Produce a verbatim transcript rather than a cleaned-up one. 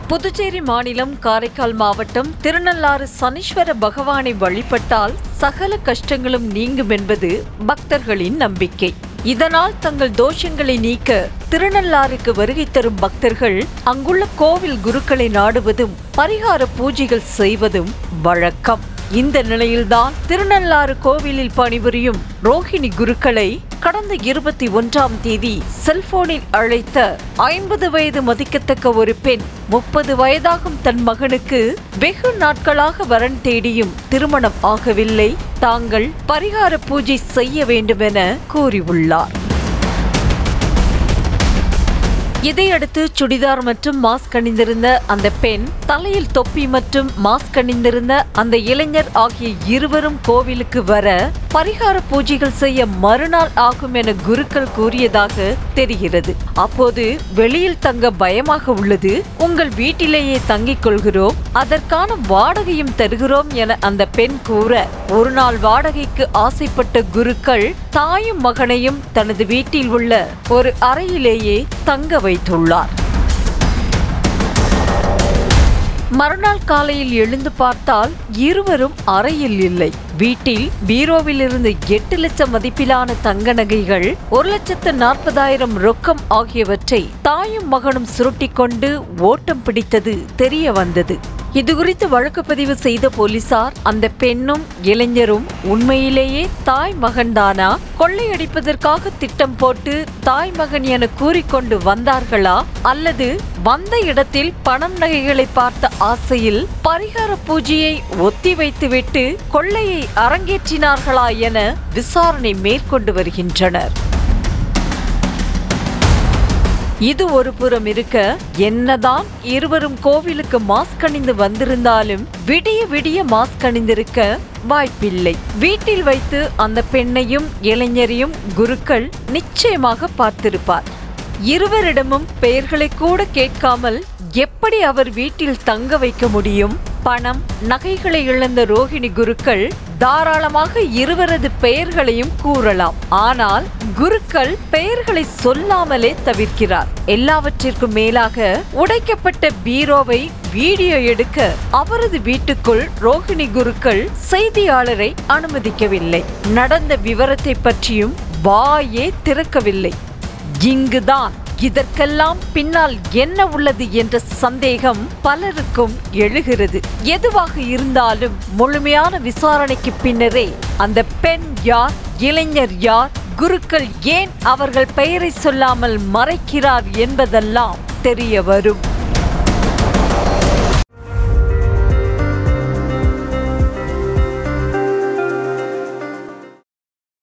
புதுச்சேரி மாநிலம் காரைக்கால் மாவட்டம் திருநள்ளாறு சனீஸ்வர பகவானை வழிபட்டால் சகல கஷ்டங்களும் நீங்கும் என்பது பக்தர்களின் நம்பிக்கை. இதனால் தங்கள் தோஷங்களை நீக்க திருநள்ளாறுக்கு வருகை தரும் பக்தர்கள் அங்குள்ள கோவில் குருக்களை நாடுவதும் பரிகார பூஜைகள் செய்வதும் வழக்கம். இந்த நிலையில்தான் திருநள்ளாறு கோவிலில் பணிபுரியும் ரோஹிணி குருக்களை கடந்த இருபத்தி ஒன்றாம் தேதி செல்போனில் அழைத்த ஐம்பது வயது மதிக்கத்தக்க ஒரு பெண் முப்பது வயதாகும் தன் மகனுக்கு வெகு நாட்களாக வரன் தேடியும் திருமணம் ஆகவில்லை, தாங்கள் பரிகார பூஜை செய்ய வேண்டும் என கூறியுள்ளார். இதையடுத்து சுடிதார் மற்றும் மாஸ்க் அணிந்திருந்த அந்த பெண், தலையில் தொப்பி மற்றும் மாஸ்க் அணிந்திருந்த அந்த இளைஞர் ஆகிய இருவரும் கோவிலுக்கு வர பரிகார பூஜைகள் செய்ய மறுநாள் ஆகும் என குருக்கள் கூறியதாக தெரிகிறது. அப்போது வெளியில் தங்க பயமாக உள்ளது, உங்கள் வீட்டிலேயே தங்கிக் கொள்கிறோம், அதற்கான வாடகையும் தருகிறோம் என அந்த பெண் கூற, ஒரு நாள் வாடகைக்கு ஆசைப்பட்ட குருக்கள் தாயும் மகனையும் தனது வீட்டில் உள்ள ஒரு அறையிலேயே தங்க வைத்துள்ளார். மறுநாள் காலையில் எழுந்து பார்த்தால் இருவரும் அறையில் இல்லை. வீட்டில் பீரோவில் இருந்து எட்டு லட்சம் மதிப்பிலான தங்க நகைகள், ஒரு லட்சத்து நாற்பதாயிரம் ரொக்கம் ஆகியவற்றை தாயும் மகனும் சுருட்டி கொண்டு ஓட்டம் பிடித்தது தெரிய வந்தது. இதுகுறித்து வழக்கு பதிவு செய்த போலீசார் அந்த பெண்ணும் இளைஞரும் உண்மையிலேயே தாய் மகன்தானா, கொள்ளையடிப்பதற்காக திட்டம் போட்டு தாய் மகன் என கூறிக்கொண்டு வந்தார்களா, அல்லது வந்த இடத்தில் பணம் நகைகளை பார்த்த ஆசையில் பரிகார பூஜையை ஒத்தி வைத்துவிட்டு கொள்ளையை அரங்கேற்றினார்களா என விசாரணை மேற்கொண்டு வருகின்றனர். இது ஒரு புறம் இருக்க, என்னதான் இருவரும் கோவிலுக்கு மாஸ்க் அணிந்து வந்திருந்தாலும் விடிய விடிய மாஸ்க் அணிந்திருக்க வாய்ப்பில்லை. வீட்டில் வைத்து அந்த பெண்ணையும் இளைஞரையும் குருக்கள் நிச்சயமாக பார்த்திருப்பார். இருவரிடமும் பெயர்களை கூட கேட்காமல் எப்படி அவர் வீட்டில் தங்க வைக்க முடியும்? பணம் நகைகளை இழந்த ரோஹிணி குருக்கள் தாராளமாக இருவரது பெயர்களையும் கூறலாம். ஆனால் குருக்கள் பெயர்களை சொல்லாமலே தவிர்க்கிறார். எல்லாவற்றிற்கும் மேலாக உடைக்கப்பட்ட பீரோவை வீடியோ எடுக்க அவரது வீட்டுக்குள் ரோஹிணி குருக்கள் செய்தியாளரை அனுமதிக்கவில்லை. நடந்த விவரத்தை பற்றியும் வாயே திறக்கவில்லை. இங்குதான் இதற்கெல்லாம் பின்னால் என்ன உள்ளது என்ற சந்தேகம் பலருக்கும் எழுகிறது. எதுவாக இருந்தாலும் முழுமையான விசாரணைக்கு பின்னரே அந்த பெண் யார், இளைஞர் யார், குருக்கள் ஏன் அவர்கள் பெயரை சொல்லாமல் மறைக்கிறார் என்பதெல்லாம் தெரிய வரும்.